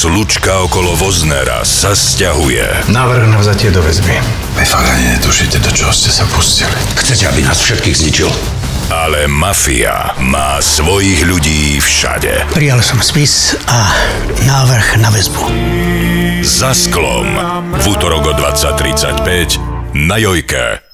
slučka okolo Voznera sa sťahuje. Návrh na vzatie do väzby. Vy fakt ani netušíte, do čoho ste sa pustili. Chcete, aby nás všetkých zničil? Ale mafia má svojich ľudí všade. Prijal som spis a návrh na väzbu. Za sklom. V útorok o 20:35 na Jojke.